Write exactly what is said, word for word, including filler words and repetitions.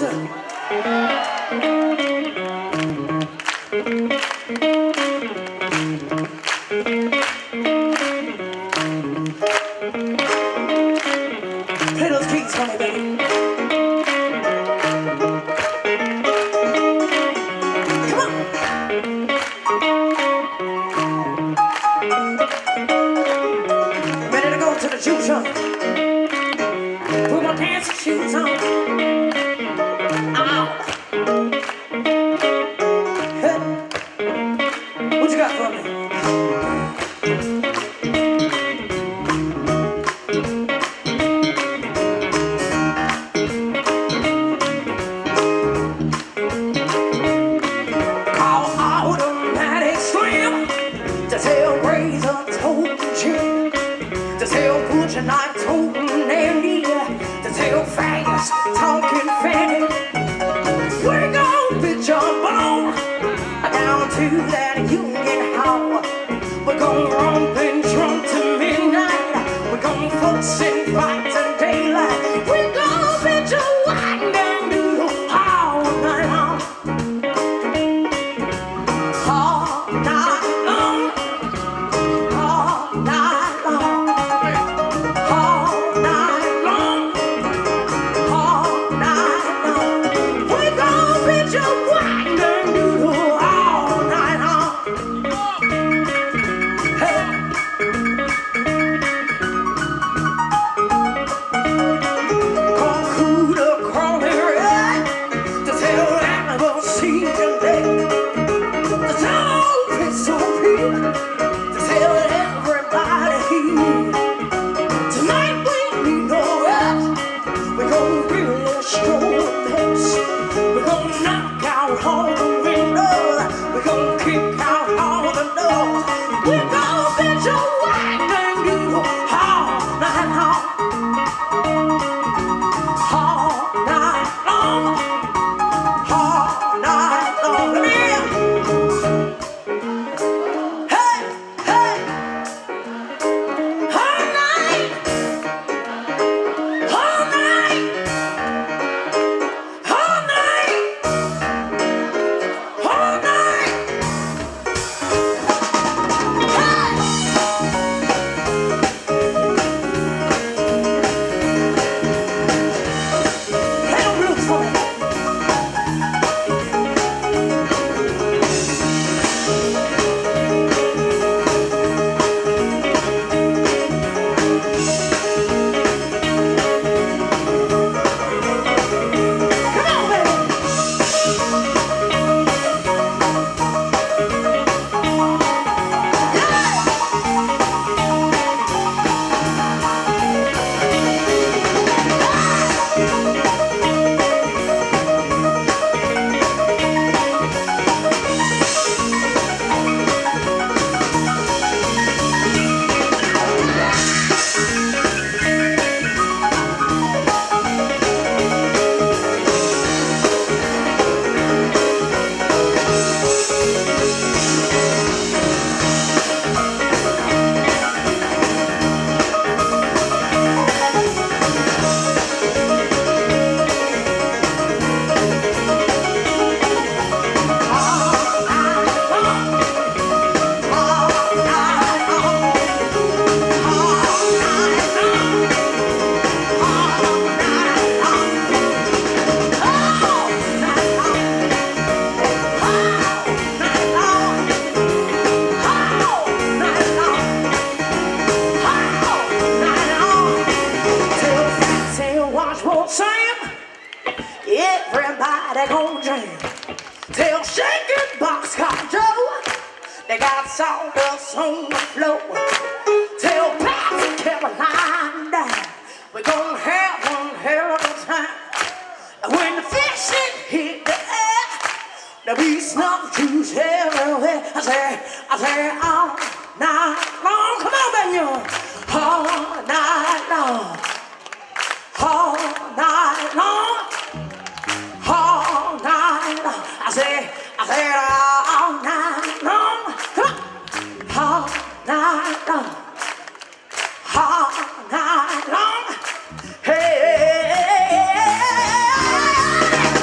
Play those keys for me, baby. Come on. Ready to go to the juke joint. Put my dancing shoes on. Ow. Hey. What you got for me? And I told Nanny to tell faggots talking fanny. We're gonna pitch a bone down to that Union Hall. We're gonna romp and drunk to midnight. We're gonna fuss and fight till daylight. We're gonna pitch a wine and doodle all night long. All night long. All night long. Everybody gon' jam. Tell shaking boxcar Joe they got sawdust on the floor. Tell Pat and Caroline we're gonna have one hell of a time. And when the fishing hit the air, there'll be snuff juice everywhere. I say, I say all night long. Come on, Bagnols. All night long. All night long. All night long. I say, I say all night long. Come on. All night long. All night long. Hey.